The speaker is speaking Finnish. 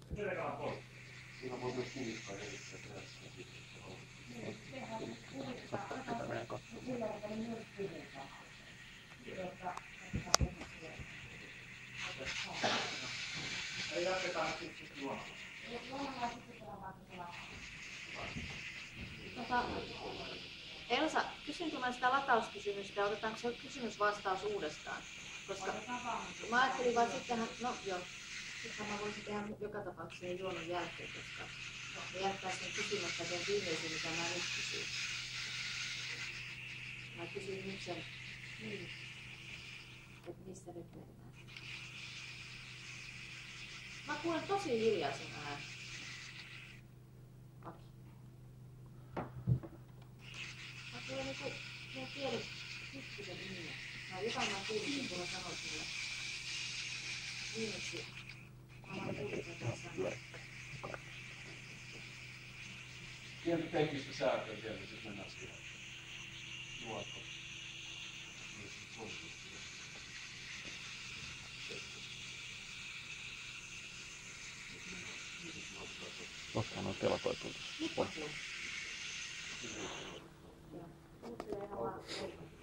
Siinä voi myös kuvikkaa erikseen perässä. Tätä meidän katsomaan. Jatketaan sitten juomalla. Elsa, kysynkö mä sitä latauskysymystä ja otetaanko se kysymys-vastaus uudestaan? Koska mä ajattelin vaan sittenhän, no joo, sittenhän mä voisin tehdä joka tapauksessa juonon jälkeen, koska me jättää sen kysymättä sen viimeisin, mitä mä nyt kysyin. Mä kysyin nyt sen, että mistä nyt mennään. Mä kuulen tosi hiljaisen äänen. Aki. Mä kuulen niinku pieni pikkusen nimen. Jotain mä kuulin, kun mä sanoin sulle. Viimeksi. Mä kuulin sen sanoa. Pientä teknistä säätöä siellä, jos mennään siihen nuotkoon. Ottaa noin telakoitua. Nyt on kuullut. Joo. Kuuntelee ihan vaan.